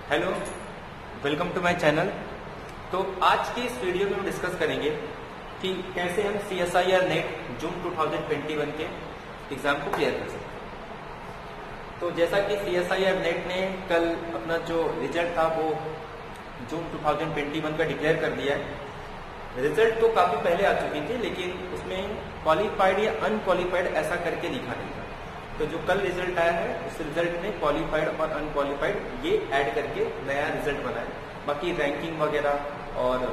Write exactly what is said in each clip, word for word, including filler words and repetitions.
Hello, welcome to my channel. तो आज के इस वीडियो में हम डिस्कस करेंगे कि कैसे हम C S I R NET जून दो हज़ार इक्कीस के एग्जाम को क्लियर कर सकते हैं। तो जैसा कि C S I R NET ने कल अपना जो रिजल्ट था वो जून दो हज़ार इक्कीस का डिक्लेयर कर दिया है। रिजल्ट तो काफी पहले आ चुकी थी, लेकिन उसमें क्वालिफाइड या अनक्वालिफाइड ऐसा करके लिखा नहीं था। तो जो कल रिजल्ट आया है उस रिजल्ट में क्वालिफाइड और अनक्वालिफाइड ये ऐड करके नया रिजल्ट बना है। बाकी रैंकिंग वगैरह और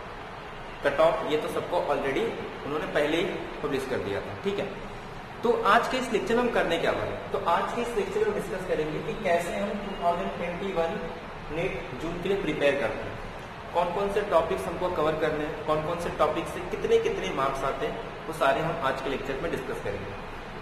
कट ऑफ ये तो सबको ऑलरेडी उन्होंने पहले ही पब्लिश कर दिया था। ठीक है, तो आज के इस लेक्चर में हम करने क्या वाले, तो आज के इस लेक्चर में डिस्कस करेंगे कि कैसे हम दो हज़ार इक्कीस नेट जून के लिए प्रिपेयर करते हैं, कौन कौन से टॉपिक्स हमको कवर करने हैं, कौन कौन से टॉपिक से कितने कितने मार्क्स आते हैं, वो सारे हम आज के लेक्चर में डिस्कस करेंगे।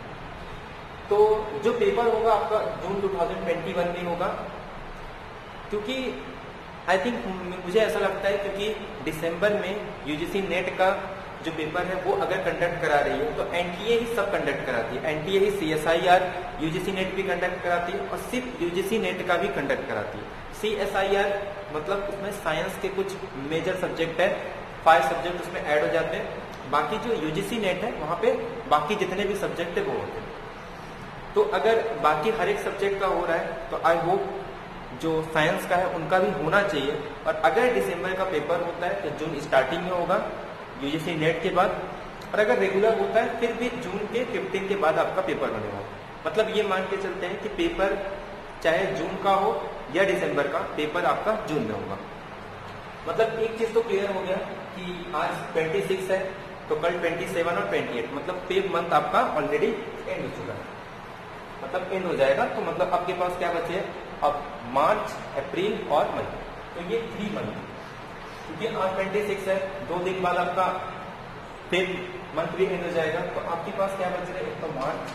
तो जो पेपर होगा आपका जून दो हज़ार इक्कीस में होगा, क्योंकि आई थिंक मुझे ऐसा लगता है क्योंकि दिसंबर में यूजीसी नेट का जो पेपर है वो अगर कंडक्ट करा रही है तो एनटीए ही सब कंडक्ट कराती है। एनटीए ही सीएसआईआर यूजीसी नेट भी कंडक्ट कराती है और सिर्फ यूजीसी नेट का भी कंडक्ट कराती है। सीएसआईआर मतलब उसमें साइंस के कुछ मेजर सब्जेक्ट है, फाइव सब्जेक्ट उसमें ऐड हो जाते हैं। बाकी जो यूजीसी नेट है वहां पे बाकी जितने भी सब्जेक्ट है वो होते हैं। तो अगर बाकी हर एक सब्जेक्ट का हो रहा है तो आई होप जो साइंस का है उनका भी होना चाहिए। और अगर दिसंबर का पेपर होता है तो जून स्टार्टिंग में होगा यूजीसी नेट के बाद, और अगर रेगुलर होता है फिर भी जून के पंद्रह के बाद आपका पेपर बनेगा। मतलब ये मान के चलते हैं कि पेपर चाहे जून का हो या दिसंबर का, पेपर आपका जून में होगा। मतलब एक चीज तो क्लियर हो गया कि आज छब्बीस है तो कल सत्ताईस और अट्ठाईस, मतलब पे मंथ आपका ऑलरेडी एंड हो चुका है, मतलब एंड हो जाएगा। तो मतलब आपके पास क्या बचे अब मार्च, अप्रैल और मई, तो ये थ्री मंथ, क्योंकि आज छब्बीस है, दो दिन बाद आपका फिर मंथ भी एंड हो जाएगा। तो आपके पास क्या बच रहा है, एक तो मार्च,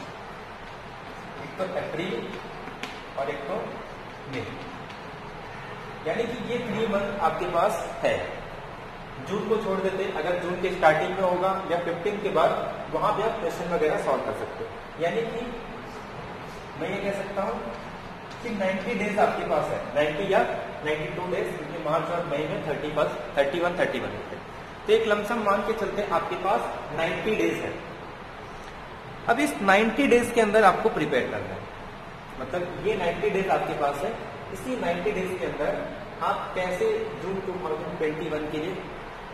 एक तो अप्रैल और एक तो मई, यानी कि ये थ्री मंथ आपके पास है। जून को छोड़ देते, अगर जून के स्टार्टिंग में होगा या पंद्रह के बाद, वहां भी आप क्वेश्चन वगैरह सॉल्व कर सकते हो। यानी कि मैं ये कह सकता हूं कि नब्बे डेज आपके पास है, नब्बे या बानवे डेज, क्योंकि मार्च और मई में इकतीस, इकतीस, इकतीस होते हैं। तो एक लमसम मान के चलते हैं आपके पास नब्बे डेज है। अब इस नब्बे डेज के अंदर आपको प्रिपेयर करना है, मतलब ये नब्बे डेज आपके पास है। इसी नब्बे डेज के अंदर आप कैसे जून दो हज़ार इक्कीस के लिए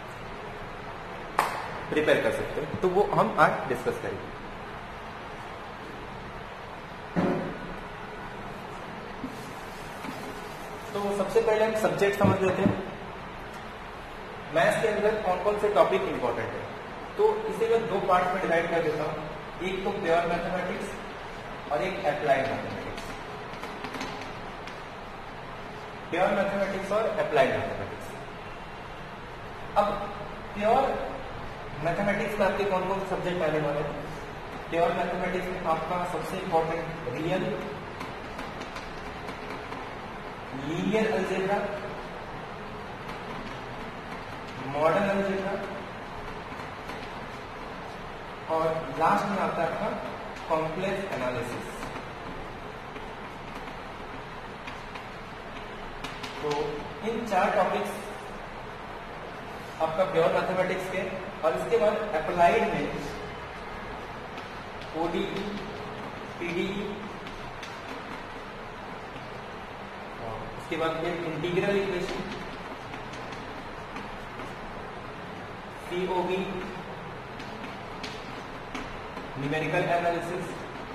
प्रिपेयर कर सकते हैं, तो वो हम आज डिस्कस करेंगे। तो सबसे पहले हम सब्जेक्ट समझ लेते हैं। मैथ्स के अंदर कौन कौन से टॉपिक इंपॉर्टेंट है, तो इसे मैं दो पार्ट में डिवाइड कर देता हूं, एक तो प्योर मैथमेटिक्स और एक अप्लाइड मैथमेटिक्स। प्योर मैथमेटिक्स और अप्लाइड मैथमेटिक्स। अब प्योर मैथमेटिक्स में आपके कौन कौन से सब्जेक्ट आने वाले हैं। प्योर मैथमेटिक्स में आपका सबसे important real, linear algebra, modern algebra और लास्ट में आता है आपका कॉम्प्लेक्स एनालिसिस। तो इन चार टॉपिक्स आपका प्योर मैथमेटिक्स के, और इसके बाद अप्लाइड में ओडीई, पीडीई, उसके बाद फिर integral equation, COB, numerical analysis.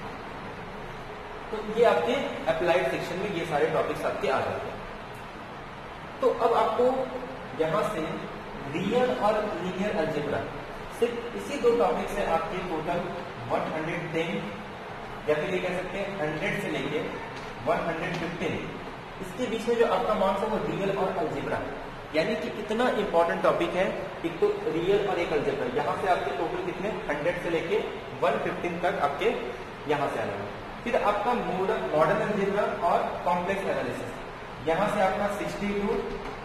तो ये आपके अप्लाइड सेक्शन में ये सारे टॉपिक्स आपके आ जाते हैं। तो अब आपको यहां से रियल और लीनियर अलजेब्रा, सिर्फ इसी दो टॉपिक से आपके टोटल एक सौ दस या फिर ये कह सकते हैं सौ से लेके एक सौ पंद्रह, इसके बीच में जो आपका मार्क्स है वो रियल और अलजेब्रा, यानी कि इतना इंपॉर्टेंट टॉपिक है। एक तो रियल और एक अलजेब्रा, यहाँ से आपके टोटल कितने सौ से लेके एक सौ पंद्रह तक आपके यहाँ से आने वाले। फिर आपका मॉडर्न अलजेब्रा और कॉम्प्लेक्स एनालिसिस, यहाँ से आपका साठ टू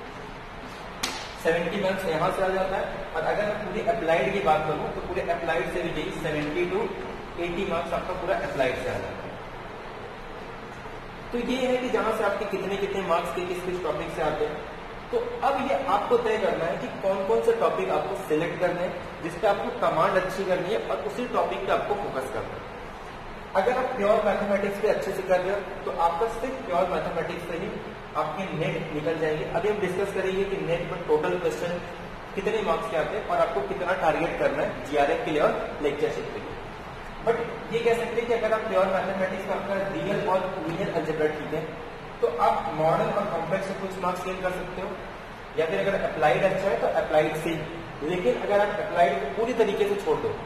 सत्तर मार्क्स यहाँ से आ जाता है। और अगर मैं पूरे अप्लाइड की बात करूँ तो पूरे अप्लाइड से भी यही सत्तर टू अस्सी मार्क्स आपका पूरा अप्लाइड से आ जाता है। तो ये है कि जहां से आपके कितने कितने मार्क्स के किस किस टॉपिक से आते हैं। तो अब ये आपको तय करना है कि कौन कौन से टॉपिक आपको सिलेक्ट करने हैं जिसपे आपको कमांड अच्छी करनी है और उसी टॉपिक पे आपको फोकस करना है। अगर आप प्योर मैथमेटिक्स पे अच्छे से कर रहे हो तो आपका सिर्फ प्योर मैथमेटिक्स से ही आपके नेट निकल जाएंगे। अभी हम डिस्कस करेंगे कि नेट में टोटल क्वेश्चन कितने मार्क्स के आते हैं और आपको कितना टारगेट करना है जीआरएफ के लिए और लेक्चरशिप के लिए। बट ये कह सकते हैं कि अगर आप प्योर मैथमेटिक्स में आपका रियल और लीनियर अलजेब्रा ठीक है तो आप मॉडर्न और कॉम्प्लेक्स से कुछ मार्क्स गेन कर सकते हो, या फिर अगर अप्लाइड अच्छा है तो अप्लाइड से। लेकिन अगर आप अप्लाइड को पूरी तरीके से छोड़ दो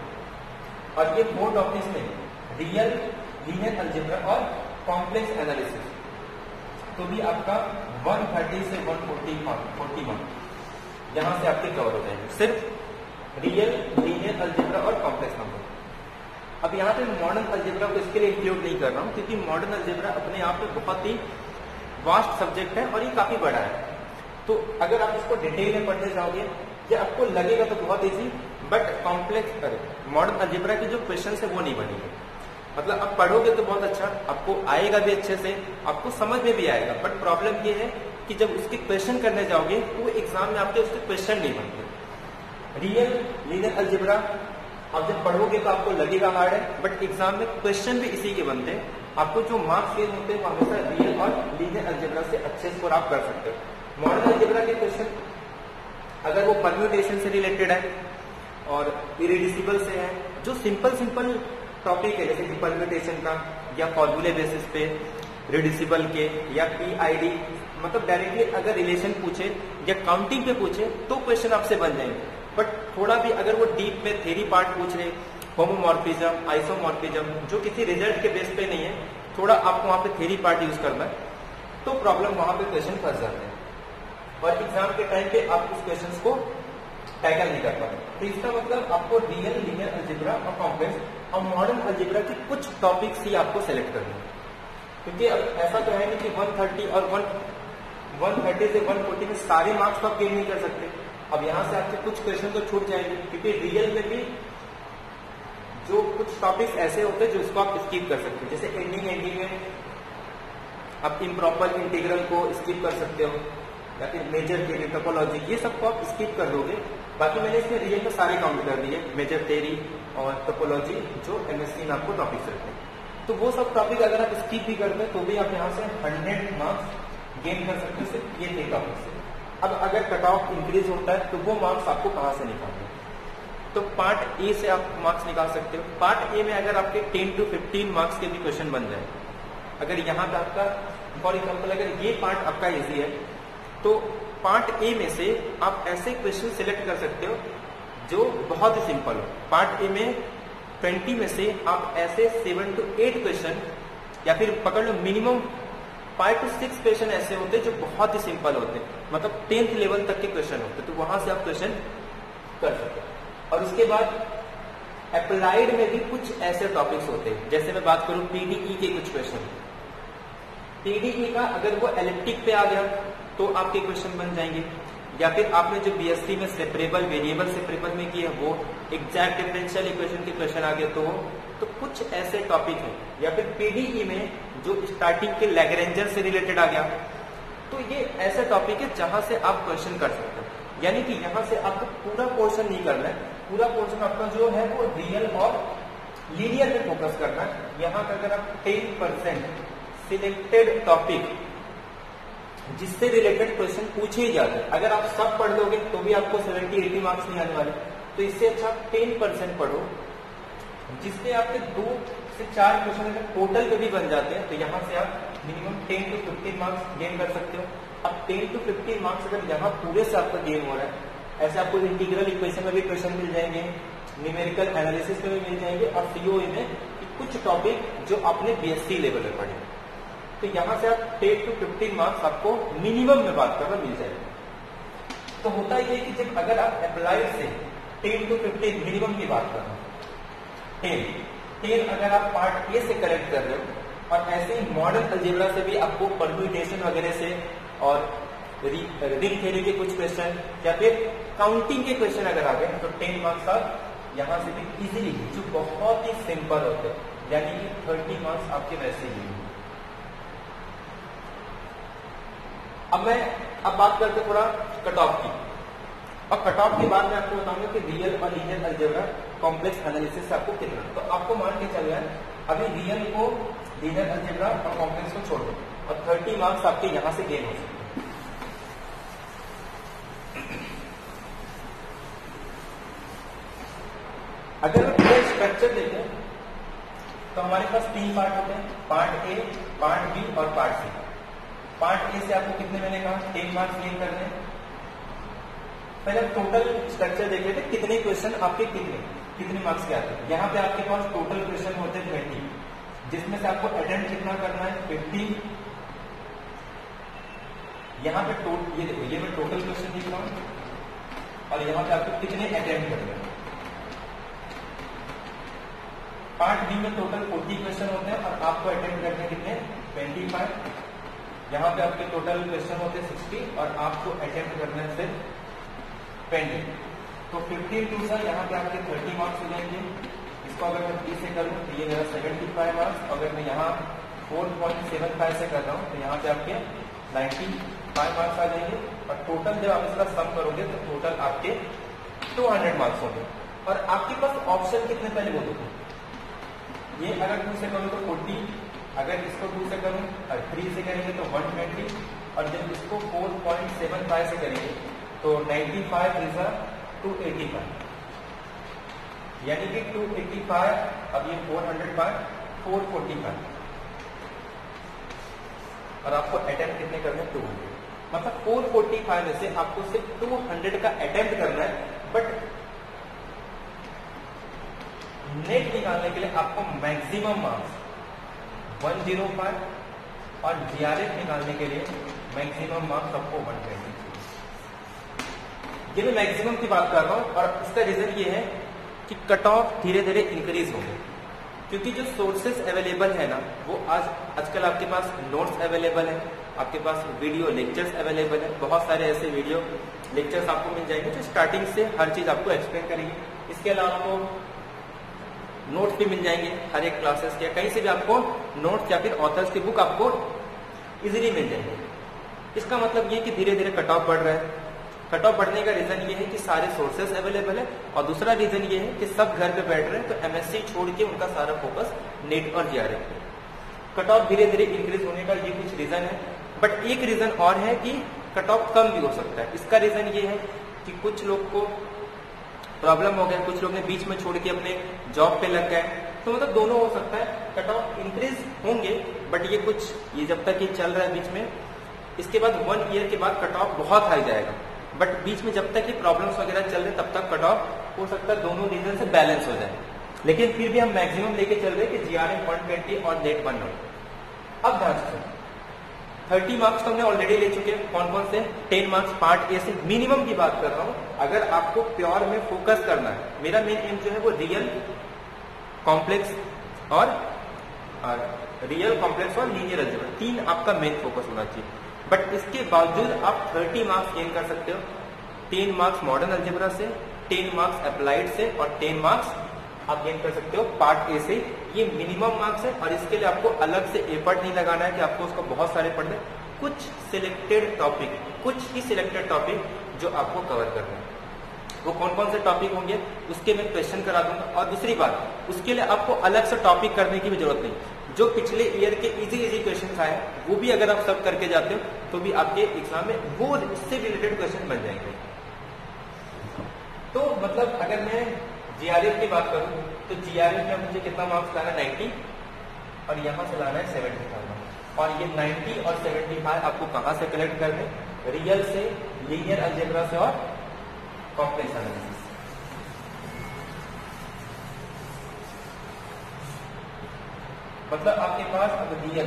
और ये फोर टॉपिक्स में रियल, लीनियर अलजेब्रा और कॉम्प्लेक्स एनालिसिस, तो भी आपका एक सौ तीस से एक सौ चालीस मार्क्स चालीस मार्क्स यहां से आपके कवर हो जाएंगे, सिर्फ रियल, लीनियर अलजेब्रा और कॉम्प्लेक्स नंबर। अब यहाँ पे मॉडर्न अलजेब्रा को इसके लिए इंक्लूड नहीं कर रहा हूँ क्योंकि मॉडर्न अलजेब्रा अपने आप में बहुत ही वास्ट सब्जेक्ट है और ये काफी बड़ा है। तो अगर आप इसको डिटेल में पढ़ने जाओगे या आपको लगेगा तो बहुत easy, but complex modern algebra के जो क्वेश्चन है वो नहीं बनेंगे। मतलब आप पढ़ोगे तो बहुत अच्छा, आपको आएगा भी अच्छे से, आपको समझ में भी आएगा, बट प्रॉब्लम ये है कि जब उसके क्वेश्चन करने जाओगे तो एग्जाम में आपके उसके क्वेश्चन नहीं बनते। रियल, लीनियर अलजेब्रा आप जब पढ़ोगे तो आपको लगेगा हार्ड है, बट एग्जाम में क्वेश्चन भी इसी के बनते हैं। आपको जो मार्क्स गेन होते हैं वो हमेशा रियल और लीनियर अलजेब्रा से अच्छे स्कोर आप कर सकते हो। मॉडर्न अलजेब्रा के क्वेश्चन अगर वो परम्यूटेशन से रिलेटेड है और इरेड्यूसिबल से है, जो सिंपल सिंपल टॉपिक है जैसे कि परम्यूटेशन का या फॉर्मूले बेसिस पे, रिड्यूसिबल के या पीआईडी, मतलब डायरेक्टली अगर रिलेशन पूछे या काउंटिंग पे पूछे तो क्वेश्चन आपसे बन जाएंगे। बट थोड़ा भी अगर वो डीप में थ्योरी पार्ट पूछ रहे, होमोमॉर्फिज्म, आइसोमॉर्फिज्म, जो किसी रिजल्ट के बेस पे नहीं है, थोड़ा आपको वहां पे थ्योरी पार्ट यूज करना है, तो प्रॉब्लम वहां पे क्वेश्चन फंस जाते हैं और एग्जाम के टाइम पे आप उस क्वेश्चन को टैकल नहीं कर पाते। तो इसका मतलब आपको रियल, लीनियर अलजेब्रा और कॉम्प्लेक्स और मॉडर्न अलजेब्रा के कुछ टॉपिक्स ही आपको सेलेक्ट करने हैं, क्योंकि अब ऐसा तो है नहीं कि एक सौ तीस और एक सौ तीस से एक सौ चालीस में सारे मार्क्स तो आप गेन नहीं कर सकते। अब यहां से आपके कुछ क्वेश्चन तो छूट जाएंगे, क्योंकि रियल में भी जो कुछ टॉपिक्स ऐसे होते हैं जो इसको आप स्किप कर सकते हो, जैसे एंडिंग एंडिंग में आप इम्प्रॉपर इंटीग्रल को स्किप कर सकते हो, या फिर मेजर थ्योरी, टोपोलॉजी, ये सबको आप स्किप कर दोगे। बाकी मैंने इसमें रियल में सारे काउंट कर दिए, मेजर थ्योरी और टोपोलॉजी जो एमएससी में आपको टॉपिक्स रहते हैं। तो वो सब टॉपिक अगर आप स्किप भी करते हैं तो भी आप यहाँ से हंड्रेड मार्क्स गेन कर सकते हो सिर्फ ये थे टॉपिक से। अब अगर कट ऑफ इंक्रीज होता है तो वो मार्क्स आपको कहाँ से निकालने, तो पार्ट ए से आप मार्क्स निकाल सकते हो। पार्ट ए में अगर आपके टेन टू फिफ्टीन मार्क्स के भी क्वेश्चन बन जाए, अगर यहाँ पे आपका फॉर एग्जाम्पल अगर ये पार्ट आपका इजी है तो पार्ट ए में से आप ऐसे क्वेश्चन सिलेक्ट कर सकते हो जो बहुत ही सिंपल हो। पार्ट ए में ट्वेंटी में से आप ऐसे सेवन टू एट क्वेश्चन, या फिर पकड़ लो minimum five to six question ऐसे होते हैं जो बहुत ही सिंपल होते हैं, मतलब टेंथ लेवल तक के क्वेश्चन होते हैं, तो वहां से आप क्वेश्चन कर सकते हो। और उसके बाद अप्लाइड में भी कुछ ऐसे टॉपिक्स होते हैं, जैसे मैं बात करूं पीडीई के कुछ क्वेश्चन, पीडीई का अगर वो एलिप्टिक पे आ गया तो आपके क्वेश्चन बन जाएंगे, या फिर आपने जो बीएससी में सेपरेबल, वेरिएबल सेपरेबल में किया वो एग्जैक्ट डिफरेंशियल इक्वेशन के क्वेश्चन आ गए तो तो कुछ ऐसे टॉपिक हैं, या फिर पीडीई में जो स्टार्टिंग के लैग्रेंजर से रिलेटेड आ गया, तो ये ऐसे टॉपिक है जहां से आप क्वेश्चन कर सकते हो। यानी कि यहाँ से आपको पूरा पोर्शन नहीं करना है, पूरा पोर्शन आपका जो है वो रियल और लीनियर पे फोकस करना है। यहाँ का अगर आप टेन परसेंट सिलेक्टेड टॉपिक जिससे रिलेटेड क्वेश्चन पूछे ही जाते हैं, अगर आप सब पढ़ लोगे तो भी आपको सेवेंटी एटी मार्क्स नहीं आने वाले, तो इससे अच्छा आप टेन परसेंट पढ़ो जिससे आपके दो से चार क्वेश्चन अगर टोटल पे भी बन जाते हैं तो यहाँ से आप minimum ten to fifteen marks gain कर सकते हो। अब टेन टू फिफ्टीन मार्क्स अगर यहाँ पूरे से आपका गेन हो रहा है, ऐसे आपको इंटीग्रल इक्वेशन में भी क्वेश्चन मिल जाएंगे, न्यूमेरिकल एनालिसिस में भी मिल जाएंगे, और सीओई में कुछ टॉपिक जो आपने बीएससी लेवल में पढ़े, तो यहाँ से आप टेन टू फिफ्टीन मार्क्स आपको मिनिमम में बात करना मिल जाएगा। तो होता ये कि जब अगर आप अप्लाइड से टेन टू फिफ्टीन मिनिमम की बात करना, टेन टेन अगर आप पार्ट ए से करेक्ट कर रहे हो, और ऐसे ही मॉडर्न अलजेब्रा से भी आपको परम्यूटेशन वगैरह से और रिंग थ्योरी के कुछ क्वेश्चन या फिर काउंटिंग के क्वेश्चन अगर आ गए तो टेन मार्क्स आप यहाँ से भी इजीली, जो बहुत ही सिंपल होते हैं, यानी कि थर्टी मार्क्स आपके वैसे ही। अब मैं अब बात करते थोड़ा कट ऑफ की, और कट ऑफ के बाद मैं आपको बताऊंगा कि रियल और लीनियर अलजेब्रा कॉम्प्लेक्स एनालिसिस से आपको कितना। तो आपको मान के चल रहा है अभी रियल को, लीनियर अलजेब्रा और कॉम्प्लेक्स को छोड़ दो, और थर्टी मार्क्स आपके यहां से गेन हो सकते हैं। अगर पूरा स्ट्रक्चर देखें तो हमारे पास तीन पार्ट होते हैं, पार्ट ए, पार्ट बी और पार्ट सी। पार्ट ए से आपको कितने मिलेगा, टेन मार्क्स गेन करने। पहले टोटल स्ट्रक्चर देख लेते, कितने क्वेश्चन आपके कितने कितने मार्क्स के आते हैं। यहाँ पे आपके पास टोटल क्वेश्चन होते हैं ट्वेंटी, जिसमें से आपको अटेम्प्ट कितना करना है, फिफ्टी। यहाँ पे टोटल ये देखो, ये मैं टोटल क्वेश्चन लिख रहा हूं, और यहाँ पे आपको कितने अटेम्प्ट करना है। पार्ट बी में टोटल फोर्टी क्वेश्चन होते हैं और आपको अटेम्प्ट करने कितने, ट्वेंटी फाइव। यहाँ पे आपके टोटल क्वेश्चन होते हैं सिक्सटी और आपको अटेम्प्ट करना है सिर्फ ट्वेंटी। तो फिफ्टीन टू सर यहाँ पे आपके थर्टी मार्क्स हो जाएंगे। इसको अगर मैं बी से करूँ तो ये मेरा सेवेंटी फाइव मार्क्स। अगर मैं यहाँ फोर पॉइंट सेवन फाइव से कर रहा हूँ तो यहाँ पे आपके नाइन्टी फाइव मार्क्स आ जाएंगे। और टोटल जब आप इसका सम करोगे तो टोटल आपके टू हंड्रेड मार्क्स होंगे। और आपके पास ऑप्शन कितने पहले वो देखो, ये अगर टू से करूँ तो फोर्टी, अगर इसको टू से करूँ और थ्री से करेंगे तो वन ट्वेंटी, और जब इसको फोर पॉइंट सेवन फाइव से करेंगे तो ninety five is two eighty five, यानी कि टू एटी फाइव, अब ये four hundred five, four forty five, और आपको अटेम्प्ट कितने करने हैं, टू हंड्रेड। मतलब फोर फोर्टी फाइव में से आपको सिर्फ टू हंड्रेड का अटेम्प्ट करना है। बट नेट निकालने के लिए आपको maximum marks one zero five और जीआरएफ निकालने के लिए मैक्सिमम मार्क्स आपको वन ट्वेंटी। ये मैं मैक्सिमम की बात कर रहा हूं, और इसका रीजन ये है कि कट ऑफ धीरे धीरे इंक्रीज होंगे, क्योंकि जो सोर्सेस अवेलेबल है ना, वो आज आजकल आपके पास नोट्स अवेलेबल है, आपके पास वीडियो लेक्चर्स अवेलेबल है। बहुत सारे ऐसे वीडियो लेक्चर्स आपको मिल जाएंगे जो स्टार्टिंग से हर चीज आपको एक्सप्लेन करेंगे। इसके अलावा आपको नोट्स भी मिल जाएंगे हर एक क्लासेस के, कहीं से भी आपको नोट्स या फिर ऑथर्स की बुक आपको इजीली मिल जाएंगे। इसका मतलब ये कि धीरे धीरे कट ऑफ बढ़ रहा है। कट ऑफ बढ़ने का रीजन ये है कि सारे सोर्सेस अवेलेबल है, और दूसरा रीजन ये है कि सब घर पे बैठ रहे हैं, तो एमएससी छोड़ के उनका सारा फोकस नेट और जीआरएफ पे। कट ऑफ धीरे धीरे इंक्रीज होने का ये कुछ रीजन है। बट एक रीजन और है कि कट ऑफ कम भी हो सकता है। इसका रीजन ये है कि कुछ लोग को प्रॉब्लम हो गया, कुछ लोग ने बीच में छोड़ के अपने जॉब पे लग गए, तो मतलब दोनों हो सकता है। कट ऑफ इंक्रीज होंगे, बट ये कुछ ये जब तक ये चल रहा है बीच में, इसके बाद वन ईयर के बाद कट ऑफ बहुत हाई जाएगा। बट बीच में जब तक ये प्रॉब्लम्स वगैरह चल रहे तब तक कट ऑफ हो सकता है दोनों रीजन से बैलेंस हो जाए। लेकिन फिर भी हम मैक्सिमम लेके चल रहे कि जीआरएफ वन ट्वेंटी और नेट वन हो। अब ध्यान से थर्टी मार्क्स तो हमने ऑलरेडी ले चुके हैं। कौन कौन से, टेन मार्क्स पार्ट ए से, मिनिमम की बात कर रहा हूं। अगर आपको प्योर में फोकस करना है, मेरा मेन एम जो है वो रियल, कॉम्प्लेक्स और रियल, कॉम्प्लेक्स और लीनियर अलजेब्रा, तीन आपका मेन फोकस होना चाहिए। बट इसके बावजूद आप थर्टी मार्क्स गेन कर सकते हो। टेन मार्क्स मॉडर्न अलजेब्रा से, टेन मार्क्स अप्लाइड से, और टेन मार्क्स आप गेन कर सकते हो पार्ट ए से। ये मिनिमम मार्क्स है, और इसके लिए आपको अलग से एफर्ट नहीं लगाना है कि आपको उसको बहुत सारे पढ़ने। कुछ सिलेक्टेड टॉपिक, कुछ ही सिलेक्टेड टॉपिक जो आपको कवर करना है। वो कौन कौन से टॉपिक होंगे उसके मैं क्वेश्चन करा दूंगा। और दूसरी बात, उसके लिए आपको अलग से टॉपिक करने की भी जरूरत नहीं। जो पिछले ईयर के इजी इजी क्वेश्चन आए वो भी अगर आप सब करके जाते हो तो भी आपके एग्जाम में वो उससे रिलेटेड क्वेश्चन बन जाएंगे। तो मतलब अगर मैं जीआरएफ की बात करूं तो जीआरएफ में मुझे कितना मार्क्स लाना है, नाइन्टी, और यहां से लाना है सेवेंटी फाइव। और ये नाइन्टी और सेवेंटी फाइव आपको कहां से कलेक्ट करने, रियल से, लीनियर अलजेब्रा से और कॉम्प्लेक्स एनालिसिस। मतलब आपके पास अब रियल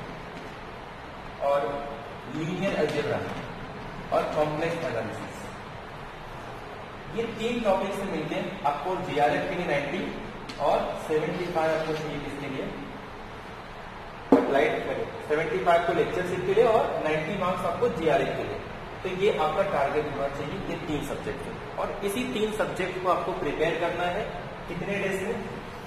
और लीनियर अलजेब्रा और कॉम्प्लेक्स एनालिसिस, ये तीन टॉपिक से मिलके आपको जीआरएफ के लिए नाइन्टी और सेवेंटी फाइव आपको चाहिए किसके लिए, अप्लाइड करें, सेवेंटी फाइव को लेक्चरशिप के लिए और नाइन्टी मार्क्स आपको जीआरएफ के लिए। तो ये आपका टारगेट होना चाहिए, ये तीन सब्जेक्ट है। और इसी तीन सब्जेक्ट को आपको प्रिपेयर करना है कितने डेज में,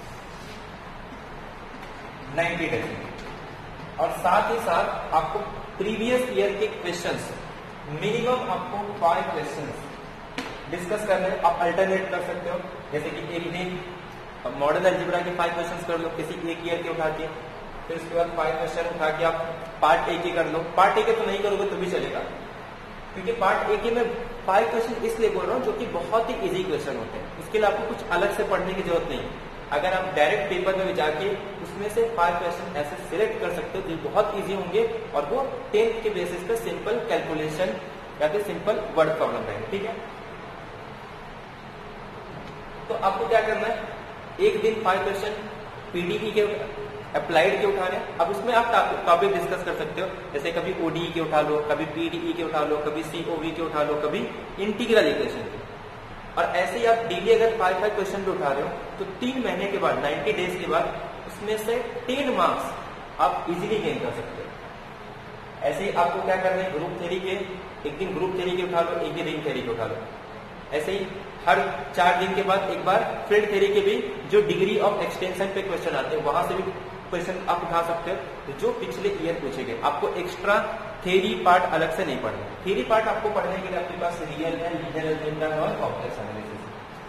नाइन्टी डेज में। और साथ ही साथ आपको प्रीवियस ईयर के क्वेश्चंस, मिनिमम आपको फाइव क्वेश्चंस डिस्कस करना है। आप अल्टरनेट कर सकते हो, जैसे कि एक दिन मॉडर्न अलजेब्रा के फाइव क्वेश्चंस कर लो किसी एक ईयर के उठा के, फिर उसके बाद फाइव क्वेश्चन उठा के आप पार्ट ए के कर लो। पार्ट ए के तो नहीं करोगे तो भी चलेगा, क्योंकि पार्ट ए के में फाइव क्वेश्चन इसलिए बोल रहा हूँ जो कि बहुत ही इजी क्वेश्चन होते हैं। इसके लिए आपको कुछ अलग से पढ़ने की जरूरत नहीं है। अगर आप डायरेक्ट पेपर में जाके उसमें से फाइव क्वेश्चन ऐसे सिलेक्ट कर सकते हो जो बहुत इजी होंगे, और वो टेंथ के बेसिस पे सिंपल कैलकुलेशन या फिर सिंपल वर्ड प्रॉब्लम रहेंगे। ठीक है, तो आपको क्या करना है, एक दिन फाइव क्वेश्चन पीडीई के अप्लाइड के उठाने। अब उसमें आप टॉपिक डिस्कस कर सकते हो, जैसे कभी ओडीई के उठा लो, कभी पीडीई के उठा लो, कभी सीओवी के उठा लो, कभी इंटीग्रल इक्वेशन के। और ऐसे ही आप डेली अगर फाइव फाइव क्वेश्चन भी उठा रहे हो तो तीन महीने के बाद, नाइन्टी डेज के बाद, उसमें से टेन मार्क्स आप इजीली गेन कर सकते हो। ऐसे ही आपको क्या करना है, ग्रुप थ्योरी के एक दिन ग्रुप थ्योरी के उठा लो, एक दिन रिंग थ्योरी के उठा लो। ऐसे ही हर चार दिन के बाद एक बार फील्ड थ्योरी के भी जो डिग्री ऑफ एक्सटेंशन पे क्वेश्चन आते हैं वहां से भी क्वेश्चन आप उठा सकते हो जो पिछले ईयर पूछे गए। आपको एक्स्ट्रा थ्योरी पार्ट अलग से नहीं पढ़ना। थ्योरी पार्ट आपको पढ़ने के लिए आपके पास रियल है, लीनियर अलजेब्रा और कॉम्प्लेक्स एनालिसिस।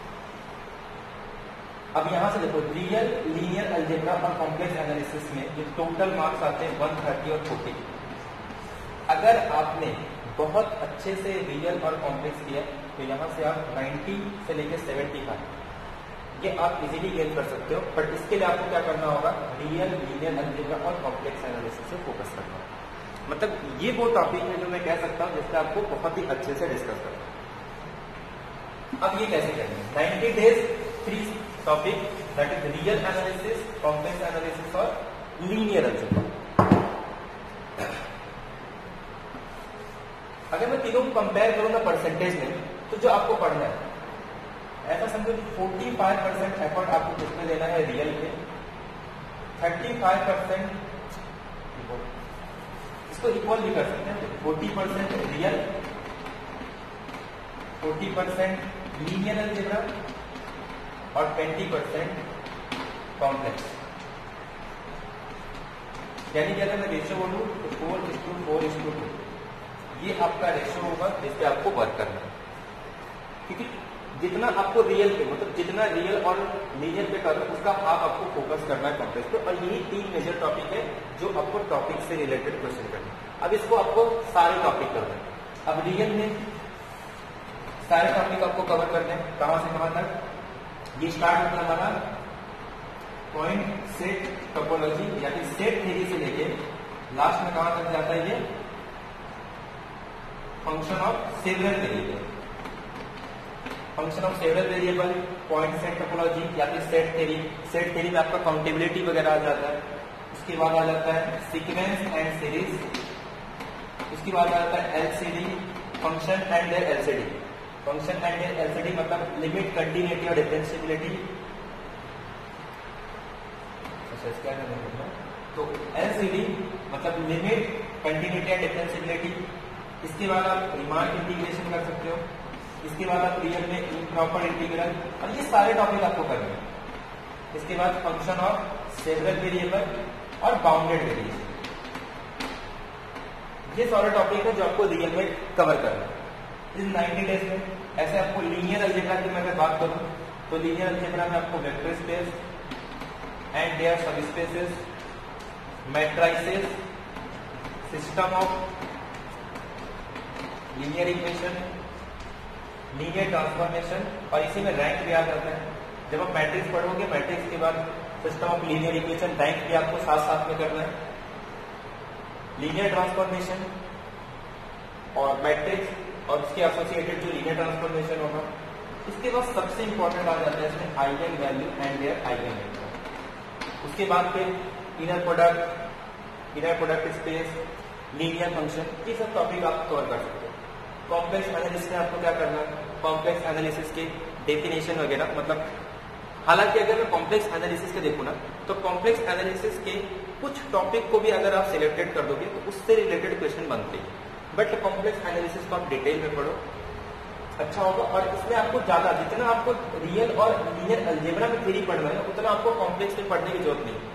अब यहां से देखो, रियल, लीनियर अलजेब्रा और कॉम्प्लेक्स एनालिसिस में जो टोटल मार्क्स आते हैं वन थर्टी और फोर्टी। अगर आपने बहुत अच्छे से रियल और कॉम्प्लेक्स किया तो यहाँ से आप नाइन्टी से लेकर सेवेंटी फाइव ये आप इजीली गेन कर सकते हो। बट इसके लिए आपको क्या करना होगा, रियल, लीनियर अलजेब्रा और कॉम्प्लेक्स एनालिसिस से फोकस करना होगा। मतलब ये वो टॉपिक है जो मैं कह सकता हूँ जिससे आपको बहुत ही अच्छे से डिस्कस करना। अब ये कैसे करेंगे, ninety days three topic, that is real analysis, complex analysis और लीनियर अलजेब्रा। अगर मैं तीनों को कंपेयर करूं ना परसेंटेज में, तो जो आपको पढ़ना है, ऐसा समझो पैंतालीस परसेंट एफर्ट आपको किसमें देना है, रियल पे, पैंतीस परसेंट इसको इक्वल भी कर सकते हैं, चालीस परसेंट रियल, चालीस परसेंट लीनियर अलजेब्रा और बीस परसेंट कॉम्प्लेक्स। यानी कि अगर मैं रेशियो बोलूं तो four is two four is two two ये आपका रेशियो होगा जिसपे आपको वर्क करना है। क्योंकि जितना आपको रियल पे, मतलब जितना रियल और लीनियर पे करो उसका हाफ आपको फोकस करना है कॉम्प्लेक्स पे। और यही तीन मेजर टॉपिक है जो आपको टॉपिक से रिलेटेड क्वेश्चन करना है। अब इसको आपको सारे टॉपिक करना है। अब रियल में सारे टॉपिक आपको कवर करने हैं, कहां से कहां तक। ये स्टार्ट होता है हमारा पॉइंट सेट टोपोलॉजी यानी सेट थ्योरी से लेके लास्ट में कहां तक जाता है, ये function of several variable. Function of several variable, point set topology या फिर सेट थ्योरी। सेट थ्योरी में आपका काउंटेबिलिटी वगैरह आ जाता है। उसके बाद आ जाता है सीक्वेंस एंड सीरीज। उसके बाद आ जाता है LCD, function and their LCD. Function and their LCD मतलब लिमिट, कंटिन्यूटी और डिफरेंशिएबिलिटी। क्या करना है, तो एलसीडी मतलब लिमिट, कंटिन्यूटी एंड डिफरेंशिएबिलिटी। इसके बाद आप रीमान इंटीग्रेशन कर सकते हो। इसके बाद आप रियल में इम्प्रॉपर इंटीग्रल, और ये सारे टॉपिक आपको करने हैं। इसके बाद फंक्शन ऑफ सेवरल वेरिएबल और बाउंडेड वेरिएबल। ये सारे टॉपिक है जो आपको रियल में कवर करना है इन नाइन्टी डेज में। ऐसे आपको लीनियर अलजेब्रा की मैं अगर बात करूं तो लीनियर अलजेब्रा में आपको vector space and their subspaces, matrices, system of linear equation, linear transformation, और इसी में रैंक भी आ जाता है। जब आप मैट्रिक्स पढ़ोगे, मैट्रिक्स के बाद system of linear equation, rank भी आपको साथ साथ में करना है। लीनियर ट्रांसफॉर्मेशन और मैट्रिक्स और उसके एसोसिएटेड जो लीनियर ट्रांसफॉर्मेशन होगा। इसके बाद सबसे इंपॉर्टेंट आ जाता है इसमें eigen value and their eigen vector. उसके बाद फिर inner product, inner product space, linear function, ये सब टॉपिक आप कवर कर सकते हो। कॉम्प्लेक्स एनालिसिस में आपको क्या करना है, कॉम्प्लेक्स एनालिसिस के डेफिनेशन वगैरह, मतलब हालांकि अगर मैं कॉम्प्लेक्स एनालिसिस के देखूं ना तो कॉम्प्लेक्स एनालिसिस के कुछ टॉपिक को भी अगर आप सिलेक्टेड कर दोगे तो उससे रिलेटेड क्वेश्चन बनते हैं। बट कॉम्प्लेक्स एनालिसिस को आप डिटेल में पढ़ो, अच्छा होगा। और इसमें आपको ज्यादा, जितना आपको रियल और लीनियर अलजेब्रा में थ्योरी पढ़ना है उतना आपको कॉम्प्लेक्स में पढ़ने की जरूरत नहीं।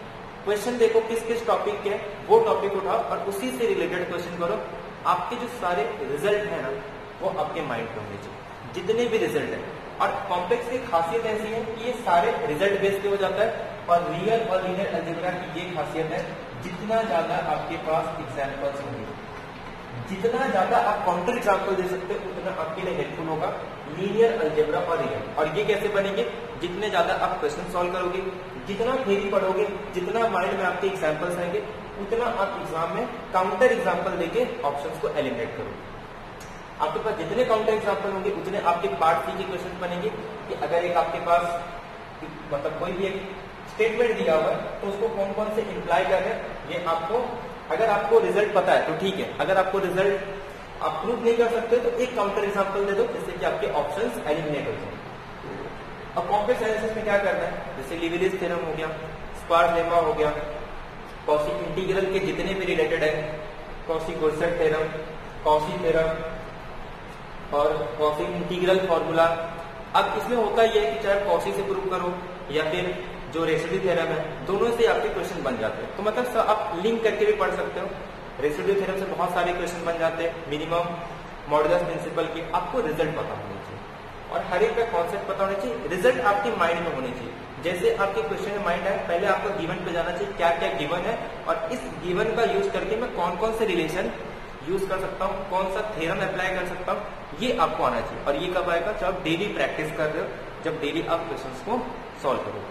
क्वेश्चन देखो किस किस टॉपिक के, वो टॉपिक उठाओ और उसी से रिलेटेड क्वेश्चन करो। आपके जो सारे रिजल्ट है ना वो आपके माइंड में होने चाहिए, जितने भी रिजल्ट है। और कॉम्प्लेक्स की खासियत ऐसी है कि ये सारे रिजल्ट बेस्ड पे हो जाता है। और रियल और लीनियर अलजेब्रा की ये खासियत है, जितना ज्यादा आपके पास एग्जाम्पल्स होंगे, जितना ज्यादा आप काउंटर एग्जाम्पल दे सकते हो, उतना आपके लिए हेल्पफुल होगा लीनियर अलजेब्रा और रियल। और ये कैसे बनेंगे, जितने ज्यादा आप क्वेश्चन सॉल्व करोगे, जितना थ्योरी पढ़ोगे, जितना माइंड में आपके एग्जाम्पल्स आएंगे, उतना आप एग्जाम में काउंटर एग्जाम्पल देके ऑप्शंस को एलिमिनेट करोगे। आपके पास जितने काउंटर एग्जाम्पल होंगे उतने आपके पार्ट सी के क्वेश्चन बनेंगे। कि अगर एक आपके पास मतलब कोई भी एक स्टेटमेंट दिया हुआ है तो उसको कौन कौन से इंप्लाई कर रहे हैं, ये आपको, अगर आपको रिजल्ट पता है तो ठीक है, अगर आपको रिजल्ट आप प्रूव नहीं कर सकते तो एक काउंटर एग्जाम्पल दे दो, जिससे कि आपके ऑप्शंस एलिमिनेट हो जाए। अब कॉम्प्लेक्स एनालिसिस में क्या करना है, जैसे लिविलिस थ्योरम हो गया, स्पार्स लेमा हो गया, कॉची इंटीग्रल के जितने भी रिलेटेड है, Cauchy Goursat theorem, Cauchy theorem और कॉची इंटीग्रल फॉर्मूला। अब इसमें होता यह है कि चाहे कॉची से प्रूव करो या फिर जो रेसिड्यू थ्योरम है, दोनों से आपके क्वेश्चन बन जाते हैं। तो मतलब आप लिंक करके भी पढ़ सकते हो। रेसिड्यू थ्योरम से बहुत सारे क्वेश्चन बन जाते हैं, मिनिमम मॉडुलस प्रिंसिपल के। आपको रिजल्ट पता होना चाहिए और हर एक का कॉन्सेप्ट पता होना चाहिए, रिजल्ट आपके माइंड में होने चाहिए। जैसे आपके क्वेश्चन में माइंड है, पहले आपको गिवन पे जाना चाहिए, क्या क्या गिवन है और इस गिवन का यूज करके मैं कौन कौन से रिलेशन यूज कर सकता हूँ, कौन सा थ्योरम अप्लाई कर सकता हूँ, ये आपको आना चाहिए। और ये कब आएगा, जब आप डेली प्रैक्टिस कर रहे हो, जब डेली आप क्वेश्चंस को सॉल्व करोगे।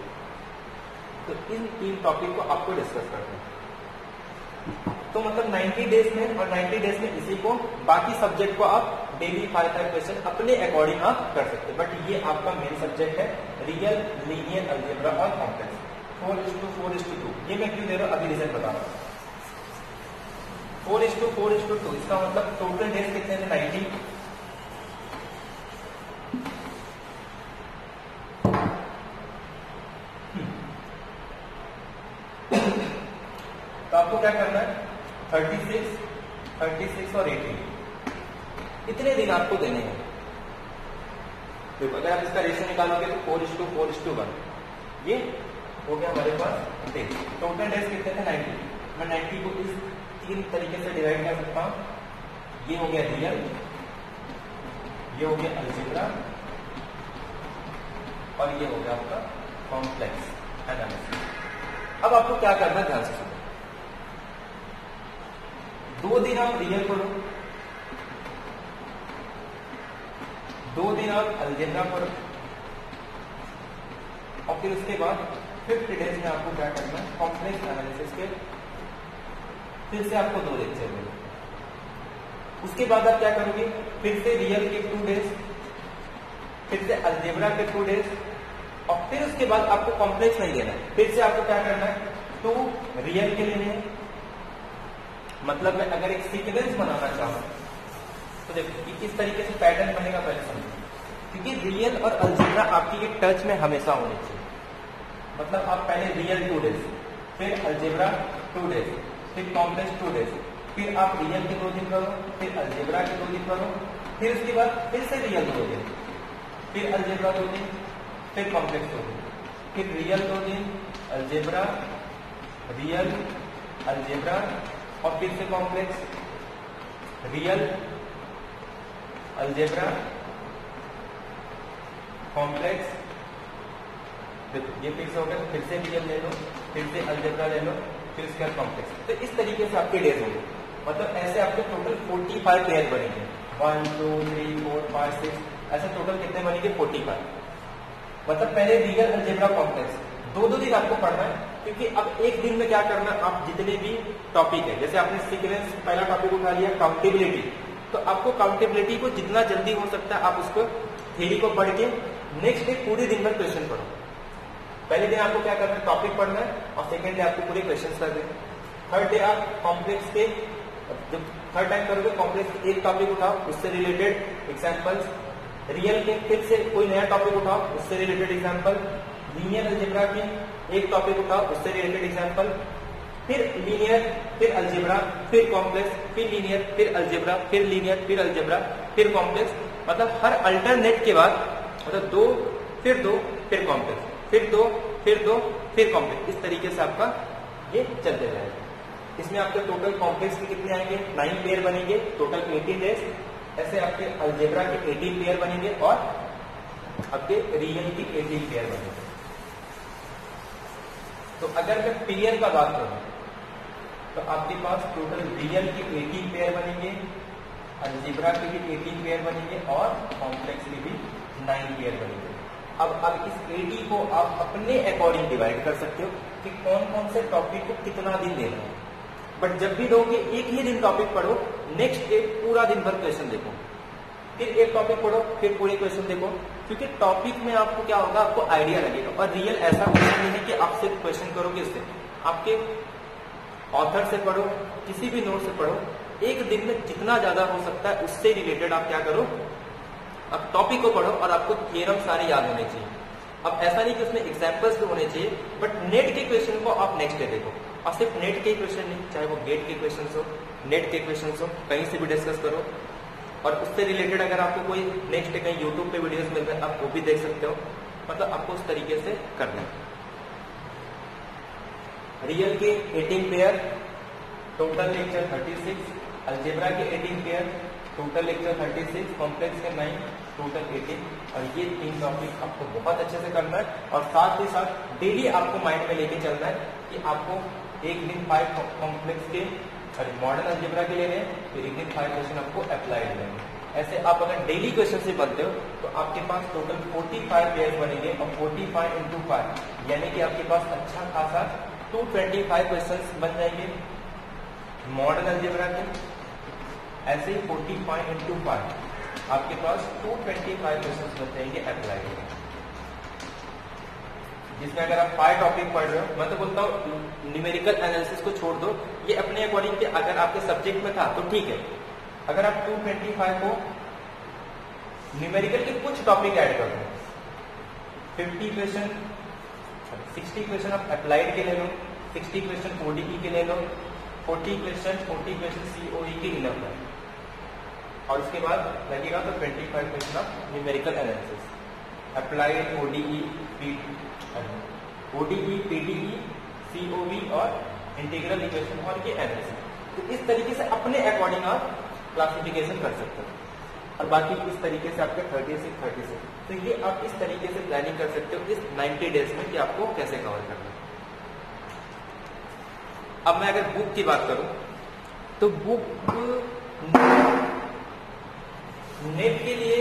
तो इन तीन टॉपिक को आपको डिस्कस करना है। तो मतलब नब्बे डेज में और नब्बे डेज में इसी को, बाकी सब्जेक्ट को आप डेली फाइव फाइव क्वेश्चन अपने अकॉर्डिंग आप कर सकते हैं। बट ये आपका मेन सब्जेक्ट है, रियल, लीनियर अलजेब्रा और complex. Four is two four is two two, ये मैं क्यों दे रहा हूँ अभी रीजन बता रहा हूँ। Four is two four is two two, इसका मतलब टोटल डेज कितने थे, नाइनटी। तो आपको क्या करना है, थर्टी सिक्स, थर्टी सिक्स और एटीन, इतने दिन आपको देने हैं। देखो अगर आप इसका रेशियो निकालोगे तो four is two four is two one, ये हो गया हमारे पास डेज। टोटल डेज कितने थे, नाइनटी। मैं नाइनटी को इस तीन तरीके से डिवाइड कर सकता हूं। ये हो गया रियल, ये हो गया अलजेब्रा और ये हो गया आपका कॉम्प्लेक्स एनालिसिस। अब आपको क्या करना है, ध्यान से सुनो। दो दिन आप रियल पढ़ो, दो दिन आप अलजेब्रा पढ़ो और फिर उसके बाद फिफ्थ डेज में आपको क्या करना है, कॉम्प्लेक्स एनालिसिस के फिर से आपको दो लेक्चर मिले। उसके बाद आप क्या करोगे, फिर से रियल के टू डेज, फिर से अलजेब्रा के टू डेज और फिर उसके बाद आपको कॉम्प्लेक्स नहीं लेना है। फिर से आपको क्या करना है, टू रियल के लेने हैं। मतलब मैं अगर एक सीक्वेंस बनाना चाहूं तो देखो किस तरीके से पैटर्न बनेगा पहले समझो। क्योंकि रियल और अलजेब्रा आपकी ये टच में हमेशा होने चाहिए। मतलब आप पहले रियल टू डेज, फिर अलजेब्रा टू डेज, फिर कॉम्प्लेक्स टू डेज, फिर आप रियल के दो दिन करो, फिर अलजेब्रा के दो दिन करो, फिर उसके बाद फिर से रियल दो दिन, फिर अलजेब्रा दो दिन, फिर कॉम्प्लेक्स दो दिन, फिर रियल दो दिन, अलजेब्रा, रियल, अलजेब्रा और फिर से कॉम्प्लेक्स, रियल, अलजेब्रा, कॉम्प्लेक्स। देखो ये फिक्स हो गया, तो फिर से रियल ले लो, फिर से अलजेब्रा ले लो, फिर उसके बाद कॉम्प्लेक्स। तो इस तरीके से आपके डेज होंगे। मतलब ऐसे आपके टोटल पैंतालीस पेयर बनेंगे, one two three four five six, ऐसे टोटल कितने बनेंगे, पैंतालीस। मतलब पहले रियल, अलजेब्रा, कॉम्प्लेक्स दो दो दिन आपको पढ़ना है। क्योंकि अब एक दिन में क्या करना है, आप जितने भी टॉपिक है, जैसे आपने सीक्वेंस पहला टॉपिक उठा लिया काउंटेबिलिटी, तो आपको काउंटेबिलिटी को जितना जल्दी हो सकता है आप उसको थ्योरी को पढ़ के नेक्स्ट डे पूरे दिन भर क्वेश्चन पढ़ो। पहले दिन आपको क्या करना है, टॉपिक पढ़ना है और सेकेंड डे आपको पूरे क्वेश्चन कर दें। थर्ड डे आप कॉम्प्लेक्स के, जब थर्ड टाइम करोगे कॉम्प्लेक्स एक टॉपिक उठाओ, उससे रिलेटेड एग्जाम्पल्स, रियल के फिर से कोई नया टॉपिक उठाओ, उससे रिलेटेड एग्जाम्पल, लीनियर अलजेब्रा के एक टॉपिक उठाओ, उससे रिलेटेड एग्जाम्पल, फिर लीनियर, फिर अलजेब्रा, फिर कॉम्प्लेक्स, फिर लीनियर, फिर अलजेब्रा, फिर लीनियर, फिर अलजेब्रा, फिर कॉम्प्लेक्स। मतलब हर अल्टरनेट के बाद मतलब दो, फिर दो, फिर कॉम्प्लेक्स, फिर दो, फिर दो, फिर कॉम्प्लेक्स। इस तरीके से आपका ये चलते जाएगा। इसमें आपके टोटल कॉम्प्लेक्स के कितने आएंगे, नाइन पेयर बनेंगे, टोटल एटीन डेज। ऐसे आपके अलजेब्रा के एटीन पेयर बनेंगे और आपके रियल की एटीन पेयर बनेंगे। तो अगर मैं पेयर का बात करूं तो आपके पास टोटल रियल के एटीन पेयर बनेंगे, अलजेब्रा के भी एटीन पेयर बनेंगे और कॉम्प्लेक्स के भी नाइन पेयर बनेंगे। अब अब इस एटी को आप अपने अकॉर्डिंग डिवाइड कर सकते हो कि कौन कौन से टॉपिक को कितना दिन देना है। बट जब भी दोगे एक ही दिन टॉपिक पढ़ो, नेक्स्ट डे पूरा दिन भर क्वेश्चन देखो, फिर एक टॉपिक पढ़ो, फिर पूरे क्वेश्चन देखो, क्योंकि टॉपिक में आपको क्या होगा, आपको आइडिया लगेगा। और रियल ऐसा क्वेश्चन नहीं है कि आप सिर्फ क्वेश्चन करोगे इससे, आपके ऑथर से पढ़ो, किसी भी नोट से पढ़ो, एक दिन में जितना ज्यादा हो सकता है उससे रिलेटेड आप क्या करो, आप टॉपिक को पढ़ो और आपको थ्योरम सारे याद होने चाहिए। अब ऐसा नहीं कि उसमें एग्जाम्पल्स भी होने चाहिए, बट नेट के क्वेश्चन को आप नेक्स्ट डे देखो। और सिर्फ नेट के क्वेश्चन नहीं, चाहे वो गेट के क्वेश्चन हो, नेट के क्वेश्चन हो, कहीं से भी डिस्कस करो। और उससे रिलेटेड अगर आपको कोई नेक्स्ट डे कहीं यूट्यूब पे वीडियोस मिल रहे हैं, आप वो भी देख सकते हो। मतलब आपको उस तरीके से करना है। रियल के eighteen pair, total lecture thirty six, algebra के eighteen pair, total lecture thirty six, complex के नाइन, टोटल एटीन। और ये तीन टॉपिक आपको बहुत अच्छे से करना है। और साथ ही साथ डेली आपको माइंड में लेके चलना है कि आपको एक दिन फाइव कॉम्प्लेक्स के और मॉडर्न अलजेब्रा के लेने हैं, फिर एक दिन फाइव क्वेश्चन आपको अप्लाइड लेंगे। ऐसे आप अगर डेली क्वेश्चन से बनते हो तो आपके पास टोटल पैंतालीस पेयर्स बनेंगे और पैंतालीस इंटू फाइव यानी कि आपके पास अच्छा खासा दो सौ पच्चीस क्वेश्चंस बन जाएंगे मॉडर्न अलजेब्रा के। ऐसे ही पैंतालीस इंटू फाइव आपके पास दो सौ पच्चीस क्वेश्चंस बन जाएंगे अप्लाइड, जिसमें अगर आप फाइव टॉपिक पढ़ रहे हो, मैं तो बोलता हूँ न्यूमेरिकल एनालिसिस को छोड़ दो, ये अपने अकॉर्डिंग के अगर आपके सब्जेक्ट में था तो ठीक है। अगर आप दो सौ पच्चीस को न्यूमेरिकल के कुछ टॉपिक ऐड कर दो, पचास क्वेश्चन साठ क्वेश्चन आप अप्लाइड के ले लो, साठ क्वेश्चन ओडीई के ले लो, चालीस क्वेश्चन चालीस क्वेश्चन सीओई के इनफ है, और उसके बाद लगेगा तो पच्चीस question of numerical analysis, applied ODE, ODE, PDE, COV और इंटीग्रल इक्वेशन और ये एनालिसिस। तो इस तरीके से अपने अकॉर्डिंग आप क्लासिफिकेशन कर सकते हो। और बाकी इस तरीके से आपके थर्टी सिक्स थर्टी सिक्स तो ये आप इस तरीके से प्लानिंग कर सकते हो इस नाइन्टी डेज में कि आपको कैसे कवर करना है। अब मैं अगर बुक की बात करूं तो बुक नेट के लिए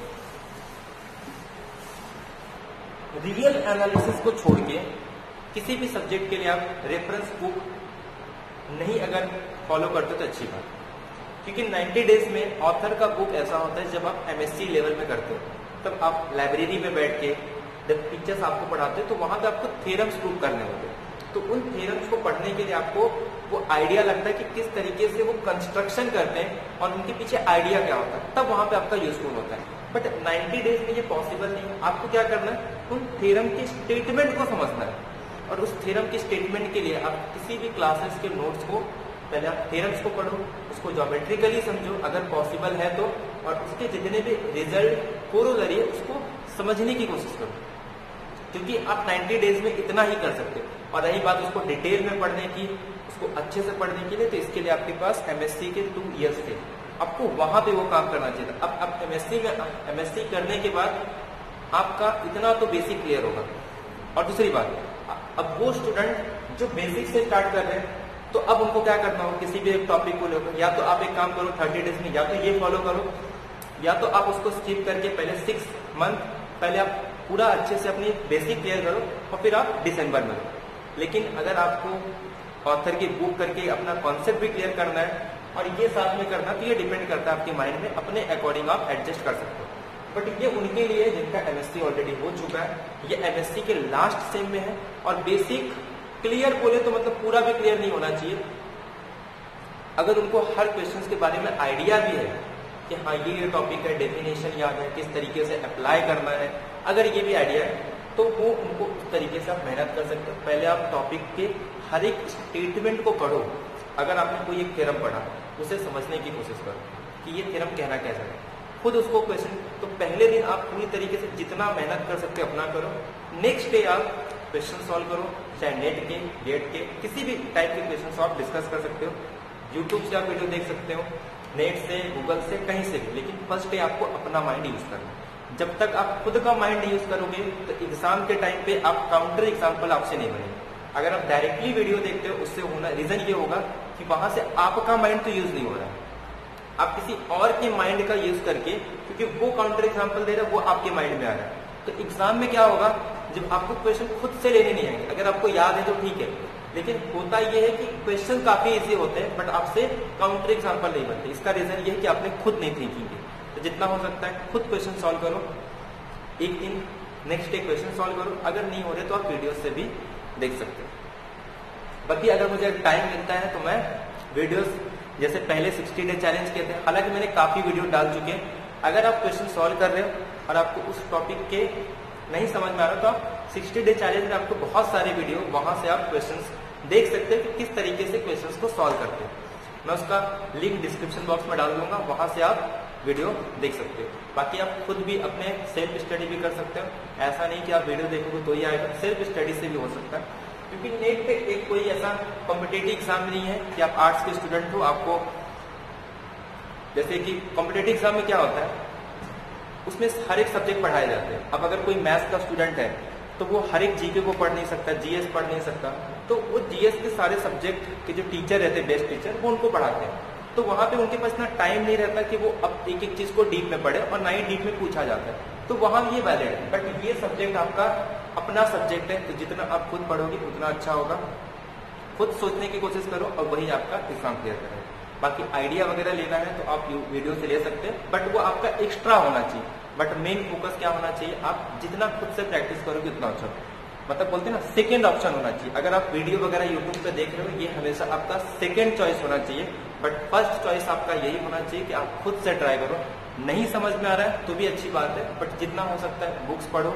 रियल एनालिसिस को छोड़ के किसी भी सब्जेक्ट के लिए आप रेफरेंस बुक नहीं अगर फॉलो करते तो अच्छी बात, क्योंकि नाइन्टी डेज में ऑथर का बुक ऐसा होता है जब आप एमएससी लेवल में करते हो तब आप लाइब्रेरी में बैठ के जब टीचर्स आपको पढ़ाते हैं तो वहां पे आपको थ्योरम्स प्रूव करने होते हैं। तो उन थ्योरम्स को पढ़ने के लिए आपको वो आइडिया लगता है कि किस तरीके से वो कंस्ट्रक्शन करते हैं और उनके पीछे आइडिया क्या होता है, तब वहां पे आपका यूजफुल होता है। बट नाइन्टी डेज में ये पॉसिबल नहीं है। आपको क्या करना है, उन थ्योरम के स्टेटमेंट को समझना है, और उस थ्योरम के स्टेटमेंट के लिए आप किसी भी क्लासेस के नोट्स को पहले आप थ्योरम्स को पढ़ो, उसको ज्योमेट्रिकली समझो अगर पॉसिबल है तो, और उसके जितने भी रिजल्ट कोरोलरी है उसको समझने की कोशिश करो, क्योंकि आप नाइन्टी डेज में इतना ही कर सकते हो। और रही बात उसको डिटेल में पढ़ने की, उसको अच्छे से पढ़ने के लिए, तो इसके लिए आपके पास एमएससी के टू इयर्स थे, आपको वहां पे वो काम करना चाहिए था। अब अब एमएससी में एमएससी करने के बाद आपका इतना तो बेसिक क्लियर होगा। और दूसरी बात, अब वो स्टूडेंट जो बेसिक से स्टार्ट कर रहे हैं तो अब उनको क्या करना हो, किसी भी एक टॉपिक को लेकर या तो आप एक काम करो थर्टी डेज में, या तो ये फॉलो करो, या तो आप उसको स्किप करके पहले सिक्स मंथ पहले आप पूरा अच्छे से अपनी बेसिक क्लियर करो और फिर आप दिसंबर में। लेकिन अगर आपको ऑथर की बुक करके अपना कॉन्सेप्ट भी क्लियर करना है और ये साथ में करना, तो ये डिपेंड करता है आपके माइंड में, अपने अकॉर्डिंग आप एडजस्ट कर सकते हो। बट ये उनके लिए जिनका एमएससी ऑलरेडी हो चुका है, ये एमएससी के लास्ट सेम में है और बेसिक क्लियर बोले तो मतलब पूरा भी क्लियर नहीं होना चाहिए। अगर उनको हर क्वेश्चन के बारे में आइडिया भी है कि हाँ ये टॉपिक है, डेफिनेशन याद है, किस तरीके से अप्लाई करना है, अगर ये भी आइडिया है तो वो उनको उस तरीके से आप मेहनत कर सकते हो। पहले आप टॉपिक के हर एक स्टेटमेंट को पढ़ो। अगर आपने कोई एक थ्योरम पढ़ा उसे समझने की कोशिश करो कि ये थ्योरम कहना कैसा है, खुद उसको क्वेश्चन, तो पहले दिन आप पूरी तरीके से जितना मेहनत कर सकते हो अपना करो, नेक्स्ट डे आप क्वेश्चन सॉल्व करो, चाहे नेट के, गेट के, किसी भी टाइप के क्वेश्चन आप डिस्कस कर सकते हो। यूट्यूब से आप वीडियो देख सकते हो, नेट से, गूगल से, कहीं से भी, लेकिन फर्स्ट डे आपको अपना माइंड यूज करना है। जब तक आप खुद का माइंड यूज करोगे तो एग्जाम के टाइम पे आप काउंटर एग्जाम्पल आपसे नहीं बनेंगे। अगर आप डायरेक्टली वीडियो देखते हो उससे होना रीजन ये होगा कि वहां से आपका माइंड तो यूज नहीं हो रहा है, आप किसी और के माइंड का यूज करके, क्योंकि वो काउंटर एग्जाम्पल दे रहा है वो आपके माइंड में आ रहा है। तो एग्जाम में क्या होगा, जब आपको क्वेश्चन खुद से लेने नहीं आएंगे, अगर आपको याद है तो ठीक है, लेकिन होता यह है कि क्वेश्चन काफी इजी होते हैं बट आपसे काउंटर एग्जाम्पल नहीं बनते। इसका रीजन ये है कि आपने खुद नहीं थिंकिंग की। तो जितना हो सकता है खुद क्वेश्चन सॉल्व करो, एक दिन नेक्स्ट डे क्वेश्चन सॉल्व करो, अगर नहीं हो रहे तो आप वीडियो से भी देख सकते हो। बाकी अगर मुझे टाइम मिलता है तो मैं वीडियोस जैसे पहले सिक्सटी डे चैलेंज किए थे, हालांकि मैंने काफी वीडियो डाल चुके हैं। अगर आप क्वेश्चन सॉल्व कर रहे हो और आपको उस टॉपिक के नहीं समझ में आ रहा तो आप सिक्सटी डे चैलेंज में आपको बहुत सारे वीडियो वहां से आप क्वेश्चंस देख सकते हैं कि किस तरीके से क्वेश्चंस को सॉल्व करते हैं। मैं उसका लिंक डिस्क्रिप्शन बॉक्स में डाल दूंगा, वहां से आप वीडियो देख सकते हो। बाकी आप खुद भी अपने सेल्फ स्टडी भी कर सकते हो, ऐसा नहीं कि आप वीडियो देखोगे तो ही आएगा, सेल्फ स्टडी से भी हो सकता है। क्योंकि नेट पे एक कोई ऐसा कॉम्पिटेटिव एग्जाम नहीं है कि आप आर्ट्स के स्टूडेंट हो, आपको जैसे कि कॉम्पिटेटिव एग्जाम में क्या होता है, उसमें हर एक सब्जेक्ट पढ़ाए जाते हैं। अब अगर कोई मैथ्स का स्टूडेंट है तो वो हर एक जीके को पढ़ नहीं सकता, जीएस पढ़ नहीं सकता, तो वो जीएस के सारे सब्जेक्ट के जो टीचर रहते हैं, बेस्ट टीचर, वो उनको पढ़ाते हैं। तो वहां पे उनके पास इतना टाइम नहीं रहता कि वो अब एक एक चीज को डीप में पढ़े, और ना ही डीप में पूछा जाता है, तो वहां ये वैलिड है। बट ये सब्जेक्ट आपका अपना सब्जेक्ट है, तो जितना आप खुद पढ़ोगे उतना अच्छा होगा। खुद सोचने की कोशिश करो और वही आपका एग्जाम क्लियर करेगा। बाकी आइडिया वगैरह लेना है तो आप वीडियो से ले सकते हैं, बट वो आपका एक्स्ट्रा होना चाहिए। बट मेन फोकस क्या होना चाहिए, आप जितना खुद से प्रैक्टिस करोगे उतना अच्छा, मतलब बोलते हैं ना सेकंड ऑप्शन होना चाहिए। अगर आप वीडियो वगैरह यूट्यूब पे देख रहे हो, ये हमेशा आपका सेकंड चॉइस होना चाहिए, बट फर्स्ट चॉइस आपका यही होना चाहिए कि आप खुद से ट्राई करो। नहीं समझ में आ रहा है तो भी अच्छी बात है, बट जितना हो सकता है बुक्स पढ़ो,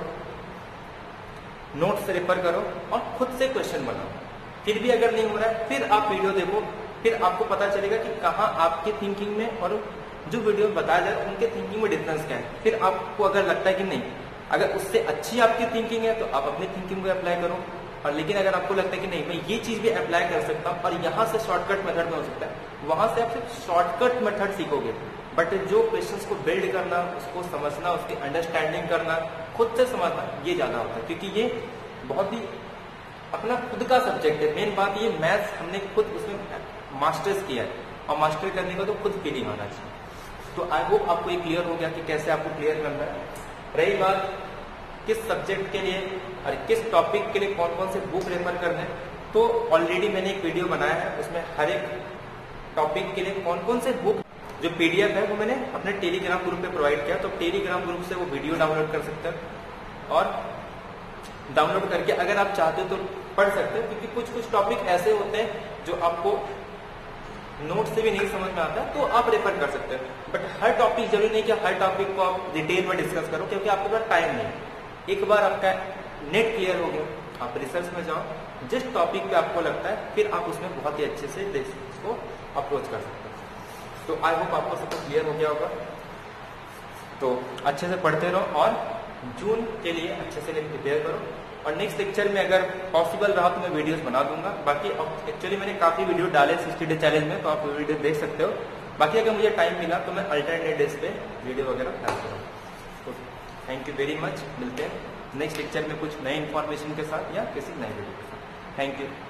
नोट्स रेफर करो और खुद से क्वेश्चन बनाओ। फिर भी अगर नहीं हो रहा है फिर आप वीडियो देखो, फिर आपको पता चलेगा कि कहाँ आपके थिंकिंग में और जो वीडियो बताया जाए उनके थिंकिंग में डिफरेंस क्या है। फिर आपको अगर लगता है कि नहीं, अगर उससे अच्छी आपकी थिंकिंग है तो आप अपनी थिंकिंग को अप्लाई करो, और लेकिन अगर आपको लगता है कि नहीं मैं ये चीज भी अप्लाई कर सकता हूँ और यहाँ से शॉर्टकट मेथड में हो सकता है, वहां से आप सिर्फ शॉर्टकट मेथड सीखोगे। बट जो क्वेश्चंस को बिल्ड करना, उसको समझना, उसकी अंडरस्टैंडिंग करना, खुद से समझना, ये ज्यादा होता है, क्योंकि ये बहुत ही अपना खुद का सब्जेक्ट है। मेन बात ये मैथ्स हमने खुद उसमें मास्टर्स किया है, और मास्टर करने का तो खुद फीलिंग आना चाहिए। तो आई होप आपको ये क्लियर हो गया कि कैसे आपको क्लियर करना है। रही बात किस सब्जेक्ट के लिए और किस टॉपिक के लिए कौन कौन से बुक रेफर करने, तो ऑलरेडी मैंने एक वीडियो बनाया है, उसमें हर एक टॉपिक के लिए कौन कौन से बुक, जो पीडीएफ है वो मैंने अपने टेलीग्राम ग्रुप पे प्रोवाइड किया। तो टेलीग्राम ग्रुप से वो वीडियो डाउनलोड कर सकते हैं और डाउनलोड करके अगर आप चाहते हो तो पढ़ सकते हो, क्योंकि कुछ कुछ टॉपिक ऐसे होते हैं जो आपको नोट से भी नहीं समझ में आता, तो आप रेफर कर सकते हैं। बट हर टॉपिक जरूरी नहीं कि हर टॉपिक को आप डिटेल में डिस्कस करो, क्योंकि आपके पास टाइम नहीं है। एक बार आपका नेट क्लियर हो गया, आप रिसर्च में जाओ, जिस टॉपिक पे आपको लगता है फिर आप उसमें बहुत ही अच्छे से इसको अप्रोच कर सकते हैं। तो आई होप आपको सब क्लियर हो गया होगा। तो अच्छे से पढ़ते रहो और जून के लिए अच्छे से प्रिपेयर करो, और नेक्स्ट लेक्चर में अगर पॉसिबल रहा तो मैं वीडियोस बना दूंगा। बाकी एक्चुअली मैंने काफी वीडियो डाले सिक्सटी डे चैलेंज में, तो आप वीडियो देख सकते हो। बाकी अगर मुझे टाइम मिला तो मैं अल्टरनेट डेज पे वीडियो वगैरह डालता हूँ। तो थैंक यू वेरी मच, मिलते हैं नेक्स्ट लेक्चर में कुछ नए इन्फॉर्मेशन के साथ या किसी नए वीडियो के साथ। Thank you.